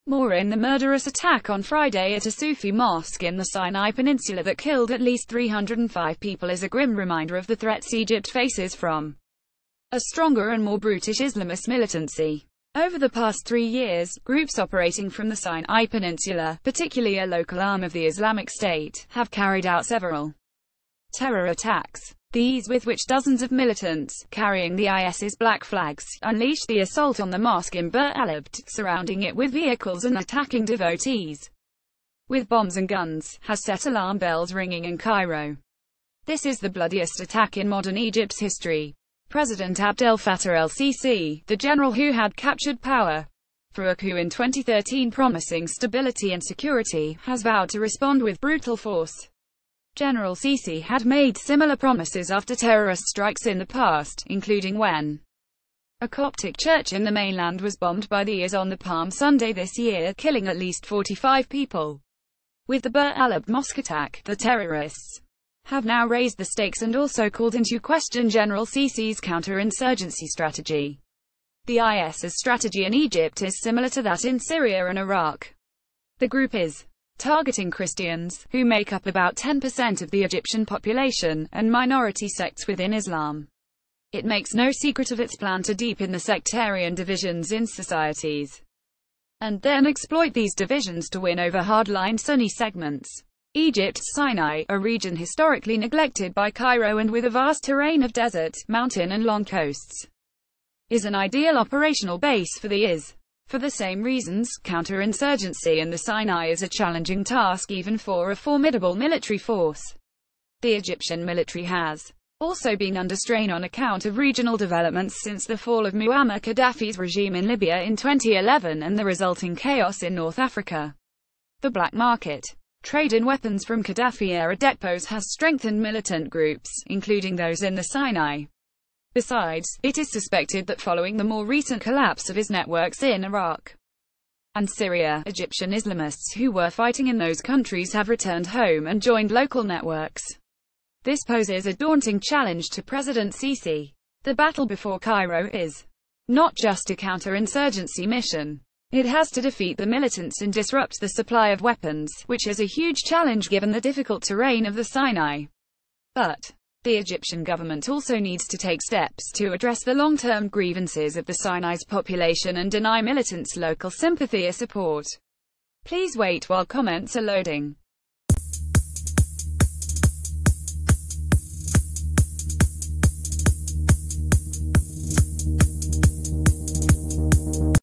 Morein, the murderous attack on Friday at a Sufi mosque in the Sinai Peninsula that killed at least 305 people, is a grim reminder of the threats Egypt faces from a stronger and more brutish Islamist militancy. Over the past 3 years, groups operating from the Sinai Peninsula, particularly a local arm of the Islamic State, have carried out several terror attacks. These, with which dozens of militants, carrying the IS's black flags, unleashed the assault on the mosque in alAbed, surrounding it with vehicles and attacking devotees with bombs and guns, has set alarm bells ringing in Cairo. This is the bloodiest attack in modern Egypt's history. President Abdel Fattah el-Sisi, the general who had captured power through a coup in 2013 promising stability and security, has vowed to respond with brutal force. General Sisi had made similar promises after terrorist strikes in the past, including when a Coptic church in the mainland was bombed by the IS on the Palm Sunday this year, killing at least 45 people. With the al-Abed mosque attack, the terrorists have now raised the stakes and also called into question General Sisi's counter-insurgency strategy. The IS's strategy in Egypt is similar to that in Syria and Iraq. The group is targeting Christians, who make up about 10% of the Egyptian population, and minority sects within Islam. It makes no secret of its plan to deepen the sectarian divisions in societies, and then exploit these divisions to win over hardline Sunni segments. Egypt's Sinai, a region historically neglected by Cairo and with a vast terrain of desert, mountain and long coasts, is an ideal operational base for the IS. For the same reasons, counter-insurgency in the Sinai is a challenging task even for a formidable military force. The Egyptian military has also been under strain on account of regional developments since the fall of Muammar Gaddafi's regime in Libya in 2011 and the resulting chaos in North Africa. The black market trade in weapons from Gaddafi-era depots has strengthened militant groups, including those in the Sinai. Besides, it is suspected that following the more recent collapse of his networks in Iraq and Syria, Egyptian Islamists who were fighting in those countries have returned home and joined local networks. This poses a daunting challenge to President Sisi. The battle before Cairo is not just a counter-insurgency mission. It has to defeat the militants and disrupt the supply of weapons, which is a huge challenge given the difficult terrain of the Sinai. But the Egyptian government also needs to take steps to address the long-term grievances of the Sinai's population and deny militants local sympathy or support. Please wait while comments are loading.